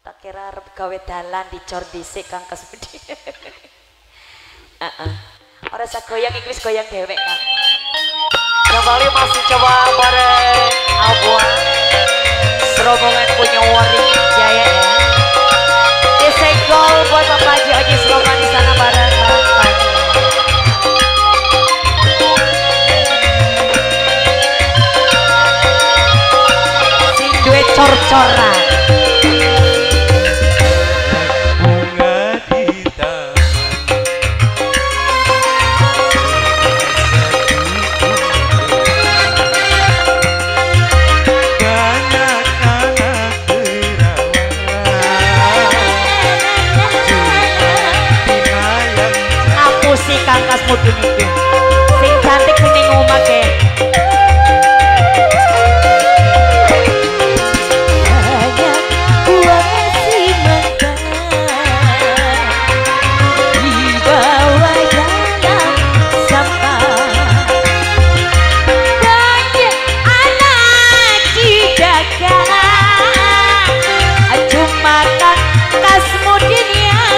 Tak kira arep gawe dalan dicor dhisik Kang Kasbudi. Ora sak goyang iki wis goyang dhewek Kang. Kembali masih coba bareng Abua. Serombongan punya Waring Jaya ya. Disegol buat Bapak Haji Oji Sloman di sana bareng Pak. Sing duwe cor-coran. Kangkas mudun itu sing cantik sing ning omah ke banyak buah si mata dibawa dalam sampah banyak anak dijaga cuma kangkas mudun yang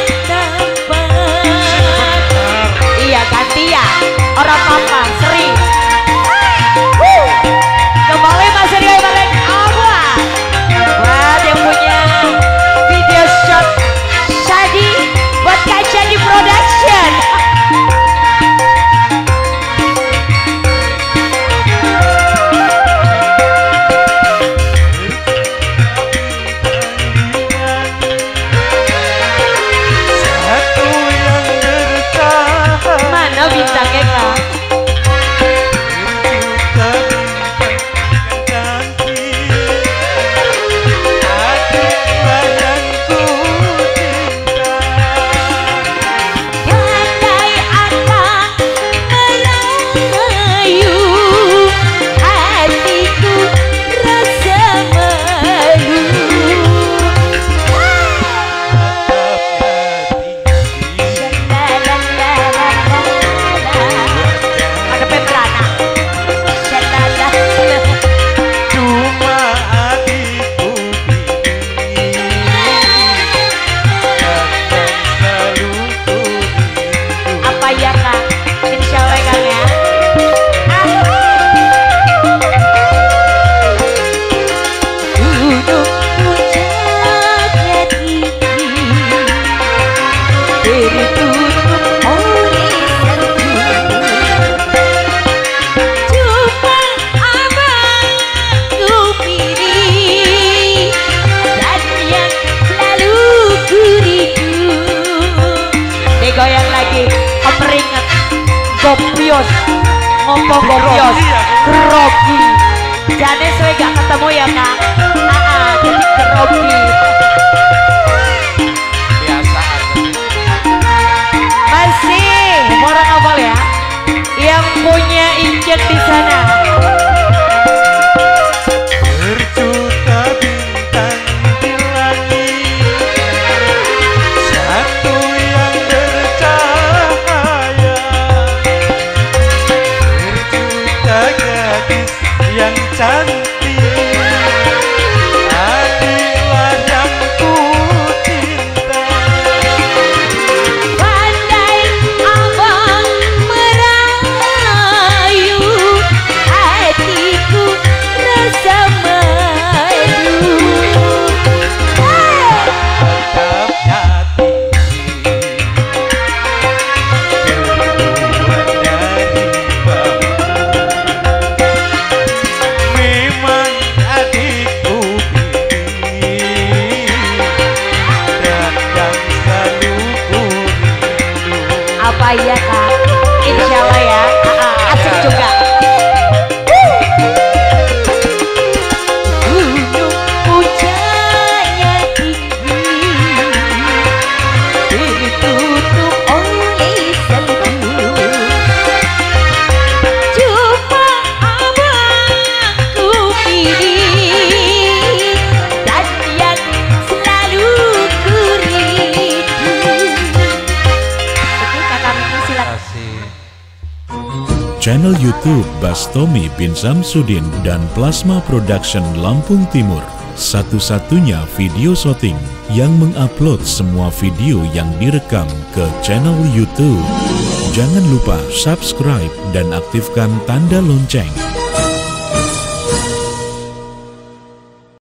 gantian orang papa sering kembali Mas Rio bareng Abua buat yang punya video shot Shadi buat Kak Shadi Production. Bintangnya Kak Gopios ngompong gopios grogi jane suwe gak ketemu ya Kak jadi grogi biasa masih orang awal ya yang punya injen di sana berjuta bintang di langit satu yang bercahaya gadis yang cantik hatilah yang ku cinta pandai abang merayu hatiku rasa madu tetap hati keluar dari bawah apa ya Kak? Insya Allah ya, asik juga. Gunung puncaknya tinggi, ditutup oleh salju. Cuma abangku pilih dan yang selalu ku rindu. Channel YouTube Bastomi bin Samsudin dan Plasma Production Lampung Timur satu-satunya video shooting yang mengupload semua video yang direkam ke channel YouTube. Jangan lupa subscribe dan aktifkan tanda lonceng